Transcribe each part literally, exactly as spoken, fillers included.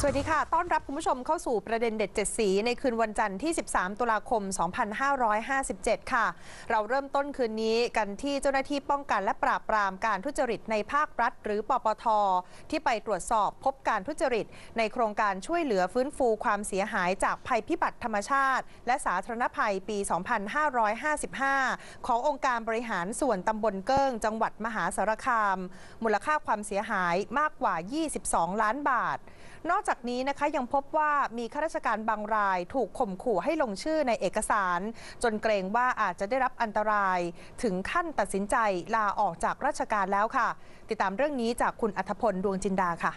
สวัสดีค่ะต้อนรับคุณผู้ชมเข้าสู่ประเด็นเด็ดเจ็ดสีในคืนวันจันทร์ที่สิบสามตุลาคมสองพันห้าร้อยห้าสิบเจ็ดค่ะเราเริ่มต้นคืนนี้กันที่เจ้าหน้าที่ป้องกันและปราบปรามการทุจริตในภาครัฐหรือปปท.ที่ไปตรวจสอบพบการทุจริตในโครงการช่วยเหลือฟื้นฟูความเสียหายจากภัยพิบัติธรรมชาติและสาธารณภัยปีสองพันห้าร้อยห้าสิบห้าขององค์การบริหารส่วนตำบลเกิ้งจังหวัดมหาสารคามมูลค่าความเสียหายมากกว่ายี่สิบสองล้านบาทนอกจากนี้นะคะยังพบว่ามีข้าราชการบางรายถูกข่มขู่ให้ลงชื่อในเอกสารจนเกรงว่าอาจจะได้รับอันตรายถึงขั้นตัดสินใจลาออกจากราชการแล้วค่ะติดตามเรื่องนี้จากคุณอัธพลดวงจินดาค่ะ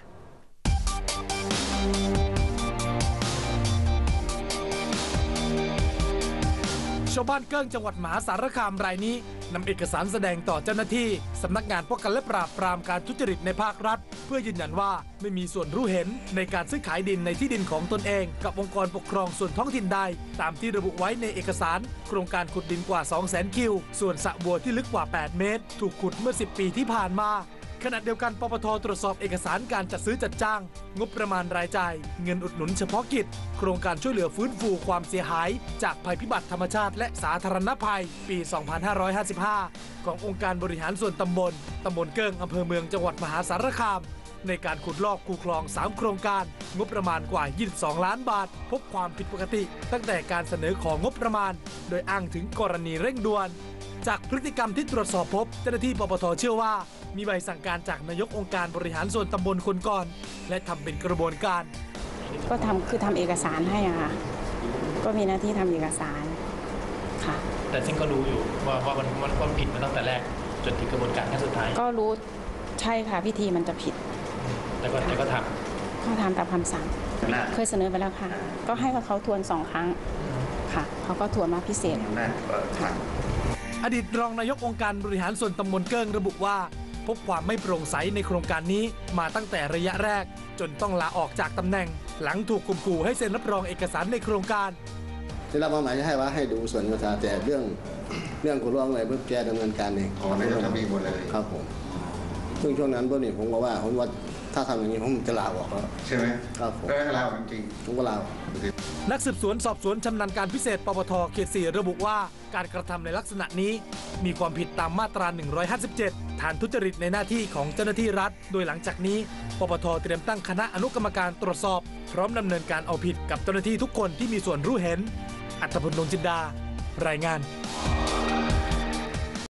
ชาวบ้านเกิ้งจังหวัดมหาสารคามรายนี้นำเอกสารแสดงต่อเจ้าหน้าที่สำนักงานป้องกันและปราบปรามการทุจริตในภาครัฐเพื่อยืนยันว่าไม่มีส่วนรู้เห็นในการซื้อขายดินในที่ดินของตนเองกับองค์กรปกครองส่วนท้องถิ่นใดตามที่ระบุไว้ในเอกสารโครงการขุดดินกว่า สองแสน คิวส่วนสระบัวที่ลึกกว่า แปด เมตรถูกขุดเมื่อ สิบ ปีที่ผ่านมาขณะเดียวกันปปท.ตรวจสอบเอกสารการจัดซื้อจัดจ้างงบประมาณรายจ่ายเงินอุดหนุนเฉพาะกิจโครงการช่วยเหลือฟื้นฟูความเสียหายจากภัยพิบัติธรรมชาติและสาธารณภัยปี สองพันห้าร้อยห้าสิบห้า ขององค์การบริหารส่วนตำบลตำบลเกิ้งอำเภอเมืองจังหวัดมหาสารคามในการขุดลอกคูคลองสามโครงการงบประมาณกว่ายี่สิบสองล้านบาทพบความผิดปกติตั้งแต่การเสนอของงบประมาณโดยอ้างถึงกรณีเร่งด่วนจากพฤติกรรมที่ตรวจสอบพบเจ้าหน้าที่ปปท.เชื่อว่ามีใบสั่งการจากนายกองค์การบริหารส่วนตำบลคนก่อนและทำเป็นกระบวนการก็ทำคือทำเอกสารให้อะค่ะก็มีหน้าที่ทำเอกสารค่ะแต่ซึ่งก็รู้อยู่ว่าว่ามันมันผิดมาตั้งแต่แรกจนถึงกระบวนการขั้นสุดท้ายก็รู้ใช่ค่ะพิธีมันจะผิดแต่ก็แต่ก็ทำก็ทำตามคำสั่งเคยเสนอไปแล้วค่ะก็ให้เขาทวนสองครั้งค่ะเขาก็ทวนมาพิเศษค่ะอดีตรองนายกองค์การบริหารส่วนตำบลเกิ้งระบุว่าพบความไม่โปร่งใสในโครงการนี้มาตั้งแต่ระยะแรกจนต้องลาออกจากตำแหน่งหลังถูกข่มขู่ให้เซ็นรับรองเอกสารในโครงการที่รับมอบหมายให้ว่าให้ดูส่วนกระจายแต่เรื่องเรื่องกุลองอะไรเพื่อแก้ดำเนินการเองอ๋อไม่ต้องทำเองหมดเลยครับผมซึ่งช่วงนั้นพวกนี้ผมบอกว่าผมว่าถ้าทำอย่างนี้ผมจะลาออกแล้วใช่ไหมครับผมก็ลาออกจริงผมก็ลาออกนักสืบสวนสอบสวนชำนาญการพิเศษปปท.เขตสี่ระบุว่าการกระทำในลักษณะนี้มีความผิดตามมาตราหนึ่งร้อยห้าสิบเจ็ดฐานทุจริตในหน้าที่ของเจ้าหน้าที่รัฐโดยหลังจากนี้ปปท.เตรียมตั้งคณะอนุกรรมการตรวจสอบพร้อมดำเนินการเอาผิดกับเจ้าหน้าที่ทุกคนที่มีส่วนรู้เห็นอัธพล ดวงจินดารายงาน